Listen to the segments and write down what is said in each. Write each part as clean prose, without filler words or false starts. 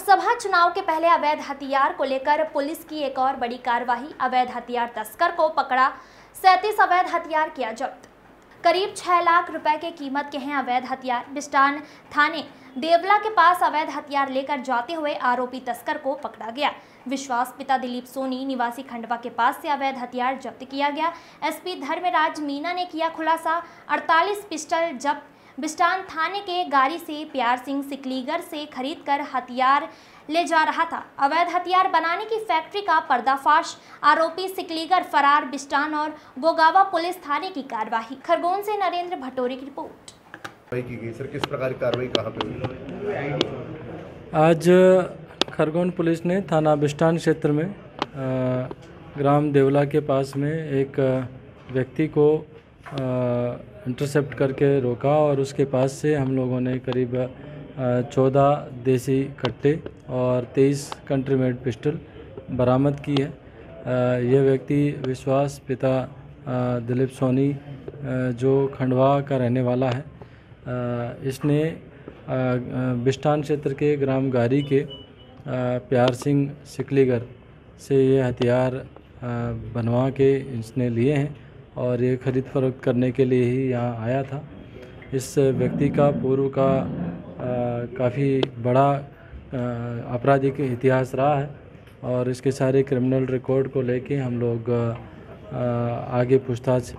लोकसभा चुनाव के पहले अवैध हथियार को लेकर पुलिस की एक और बड़ी कार्रवाई। अवैध हथियार तस्कर को पकड़ा, 37 अवैध हथियार किया जब्त। करीब 6 लाख रुपए के कीमत के हैं अवैध हथियार। बिस्टान थाने देवला के पास अवैध हथियार लेकर जाते हुए आरोपी तस्कर को पकड़ा गया। विश्वास पिता दिलीप सोनी निवासी खंडवा के पास से अवैध हथियार जब्त किया गया। एसपी धर्मराज मीना ने किया खुलासा। 48 पिस्टल जब्त। बिस्टान थाने के गाड़ी से प्यार सिंह सिकलीगर से खरीदकर हथियार ले जा रहा था। अवैध हथियार बनाने की फैक्ट्री का पर्दाफाश। आरोपी सिकलीगर फरार। बिस्टान और गोगावा पुलिस थाने की कार्रवाई। खरगोन से नरेंद्र भटोरी की रिपोर्ट। की गई सर, किस प्रकार की कार्रवाई कहाँ पे हुई? आज खरगोन पुलिस ने थाना बिस्टान क्षेत्र में ग्राम देवला के पास में एक व्यक्ति को इंटरसेप्ट करके रोका और उसके पास से हम लोगों ने करीब 14 देसी कट्टे और 23 कंट्री मेड पिस्टल बरामद की है। यह व्यक्ति विश्वास पिता दिलीप सोनी जो खंडवा का रहने वाला है, इसने बिस्टान क्षेत्र के ग्राम गारी के प्यार सिंह सिकलीगर से ये हथियार बनवा के इसने लिए हैं और ये खरीद फरोख्त करने के लिए ही यहाँ आया था। इस व्यक्ति का पूर्व का काफ़ी बड़ा आपराधिक इतिहास रहा है और इसके सारे क्रिमिनल रिकॉर्ड को लेके हम लोग आगे पूछताछ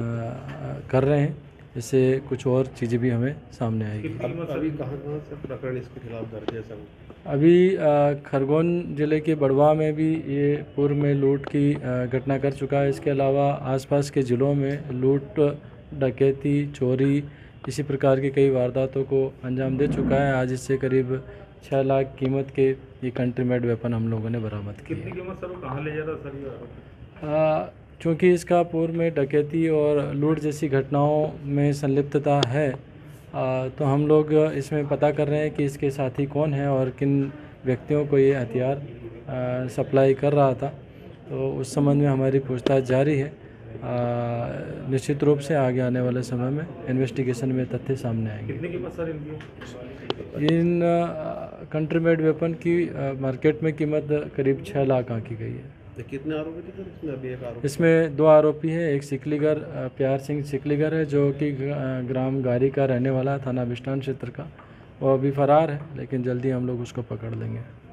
कर रहे हैं। इससे कुछ और चीज़ें भी हमें सामने आएगी। अभी कहाँ से प्रकरण इसके खिलाफ दर्ज है सर? अभी खरगोन ज़िले के बड़वा में भी ये पूर्व में लूट की घटना कर चुका है। इसके अलावा आसपास के ज़िलों में लूट, डकैती, चोरी इसी प्रकार की कई वारदातों को अंजाम दे चुका है। आज इससे करीब 6 लाख कीमत के ये कंट्री मेड वेपन हम लोगों ने बरामद किया। कितनी कीमत सर, कहाँ ले जा रहा सर? चूँकि इसका पूर्व में डकैती और लूट जैसी घटनाओं में संलिप्तता है, तो हम लोग इसमें पता कर रहे हैं कि इसके साथी कौन है और किन व्यक्तियों को ये हथियार सप्लाई कर रहा था। तो उस संबंध में हमारी पूछताछ जारी है। निश्चित रूप से आगे आने वाले समय में इन्वेस्टिगेशन में तथ्य सामने आएंगे। कितनी कीमत सर इनकी? इन कंट्री मेड वेपन की मार्केट में कीमत करीब 6 लाख आंकी गई है। कितने आरोपी थे सर इसमें? अभी एक आरोपी, इसमें 2 आरोपी हैं। एक सिकलीगर प्यार सिंह सिकलीगर है जो कि ग्राम गारी का रहने वाला है, थाना बिस्टान क्षेत्र का। वो अभी फरार है, लेकिन जल्दी हम लोग उसको पकड़ लेंगे।